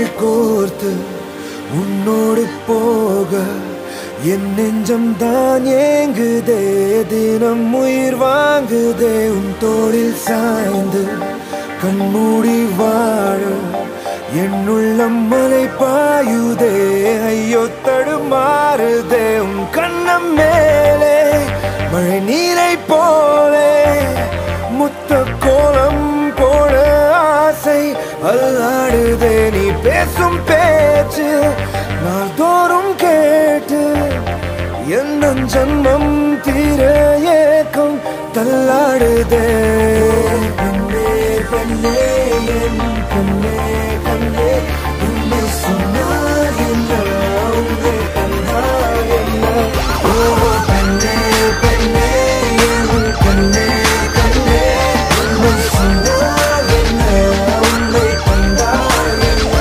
கைகள் கோர்த்து உன்னோடு போக என் நெஞ்சம் தான் ஏங்குதே, தினம் உயிர் வாங்குதே. உன் தோளில் சாய்ந்து கண்மூடி வாழ என் உள்ளம் மலை பாயுதே, ஐயோ தடுமாறுதே. உன் கண்ணம் மேலே மழை நீரை போலே முத்த கோலம் போட ஆசை அல்லாடுதே. நீ பேசும் பேச்சு நாள்தோறும் கேட்டு என் ஜன்மம் தீர ஏக்கம் தள்ளாடுதே. கண்ணே கண்ணே என் கண்ணே கண்ணே உன்னை சொன்னால் என்ன, உன்னை கண்டால் என்ன. ஓ கண்ணே கண்ணே என் கண்ணே கண்ணே உன்னை சொன்னால் என்ன, உன்னை கண்டால் என்ன.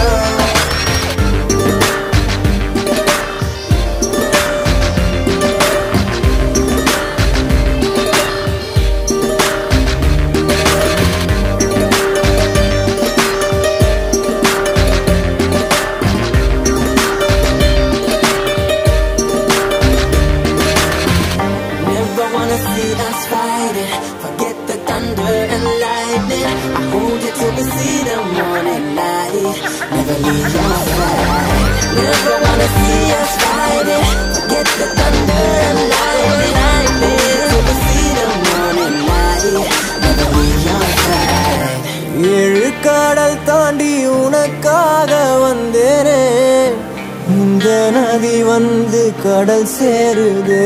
Forget the thunder and lightning. I hold you till we see the morning light. Never leave your side. Never wanna see us fighting. Forget the thunder and lightning. Till we see the morning light. Never leave your side. ஏழு கடல் தாண்டி உனக்காக வந்தேனே, இந்த நதி வந்து கடல் சேருதே.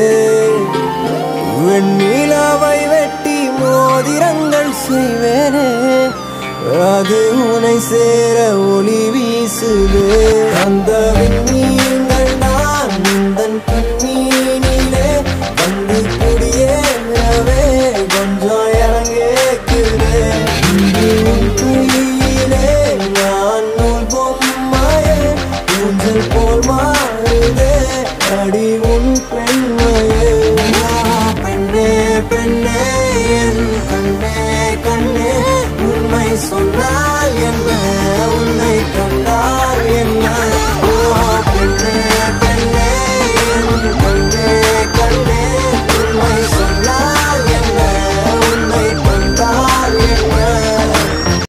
வெண்ணிலாவை வெட்டி மோதிரங்கள் செய்வேனே, அது உனை சேர ஒளி வீசுதே. அந்த விண்மீன்கள் நான் உந்தன் கண்ணீனிலே வந்து குடியேறவே கொஞ்சம் இறங்கேக்குதே. உன் கையிலே நான் நூல் பொம்மையே ஊஞ்சல் போல் மாறுதே, அடி உன் பெண்மையே. பெண்ணே பெண்ணே என் கண்ணே கண்ணே உண்மை சொன்னால் என்ன, உன்னை கண்டால் என்ன.